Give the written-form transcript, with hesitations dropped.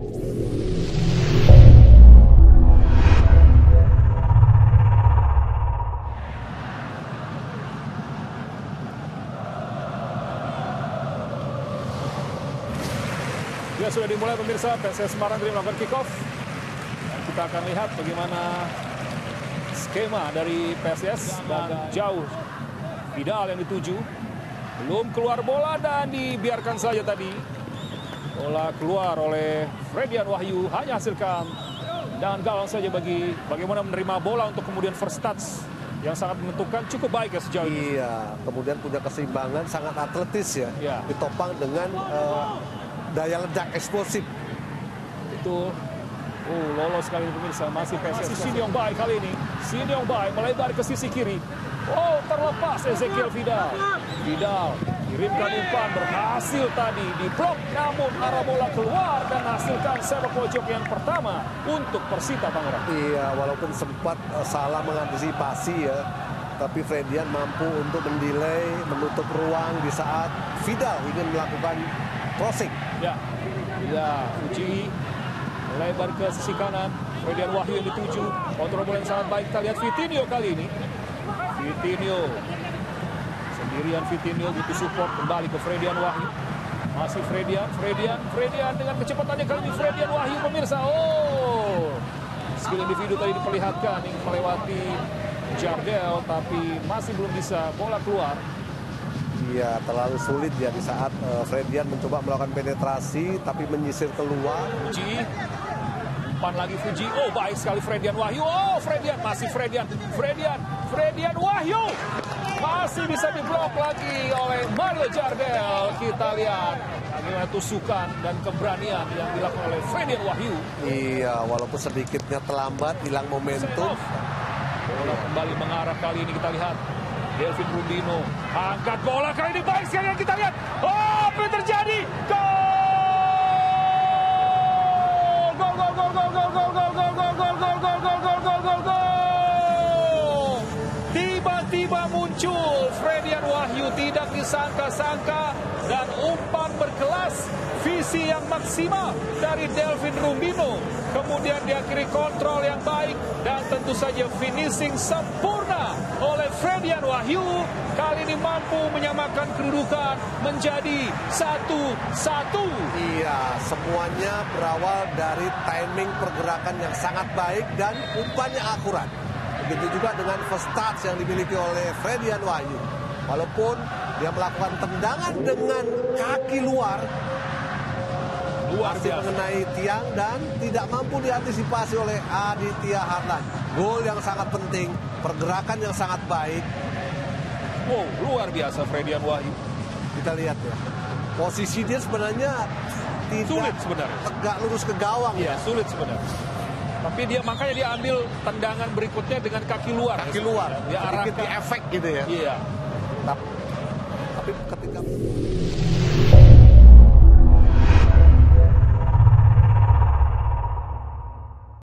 Ya, sudah dimulai pemirsa, PSS Semarang tadi melakukan kick off. Kita akan lihat bagaimana skema dari PSS dan jauh Vidal yang dituju. Belum keluar bola dan dibiarkan saja tadi. Bola keluar oleh Fredian Wahyu, hanya hasilkan dan gawang saja bagi bagaimana menerima bola untuk kemudian first touch yang sangat menentukan, cukup baik ya sejauh ini. Iya, kemudian punya keseimbangan, sangat atletis ya. Ditopang dengan daya ledak eksplosif. Itu lolos sekali pemirsa, masih PSS. Shin Yong Bae kali ini. Shin Yong Bae melebar ke sisi kiri. Oh, terlepas Ezekiel Vidal. Vidal kirimkan umpan, berhasil tadi diblok, namun arah bola keluar dan hasilkan sepak pojok yang pertama untuk Persita Tangerang. Iya, walaupun sempat salah mengantisipasi ya, tapi Fredian mampu untuk mendelay, menutup ruang di saat Vidal ingin melakukan crossing. Ya, Uji lebar ke sisi kanan. Fredian Wahyu yang dituju. Kontrol bola yang sangat baik. Kita lihat Vitinho kali ini. Vitinho. Sendirian Vitinho, butuh support. Kembali ke Fredian Wahyu. Masih Fredian dengan kecepatannya kali ini. Fredian Wahyu pemirsa. Oh, skill individu tadi diperlihatkan. Ingin melewati Jardel, tapi masih belum bisa. Bola keluar. Iya, terlalu sulit ya di saat Fredian mencoba melakukan penetrasi tapi menyisir keluar. Fuji, umpan lagi Fuji. Oh, baik sekali Fredian Wahyu. Oh, masih Fredian Wahyu. Masih bisa diblok lagi oleh Mario Jardel. Kita lihat bagaimana tusukan dan keberanian yang dilakukan oleh Fredian Wahyu. Iya, walaupun sedikitnya terlambat, hilang momentum. Bola kembali mengarah kali ini, kita lihat. Delvin Rubino angkat bola kali ini, baik sekali yang kita lihat. Oh, apa yang terjadi? Gol! Tiba-tiba muncul Fredian Wahyu, tidak disangka-sangka, dan umpan berkelas, visi yang maksimal dari Delvin Rubino. Kemudian diakhiri kontrol yang baik dan tentu saja finishing sempurna oleh Fredian Wahyu. Kali ini mampu menyamakan kedudukan menjadi 1-1. Iya, semuanya berawal dari timing pergerakan yang sangat baik dan umpannya akurat. Begitu juga dengan first touch yang dimiliki oleh Fredian Wahyu. Walaupun dia melakukan tendangan dengan kaki luar, masih mengenai tiang dan tidak mampu diantisipasi oleh Aditya Harlan. Gol yang sangat penting, pergerakan yang sangat baik. Oh, luar biasa Fredian Wahyu. Kita lihat ya, posisi dia sebenarnya tidak sulit sebenarnya, tegak lurus ke gawang. Ya, sulit sebenarnya. Tapi makanya dia ambil tendangan berikutnya dengan kaki luar. Kaki luar, dia sedikit di efek gitu ya. Iya.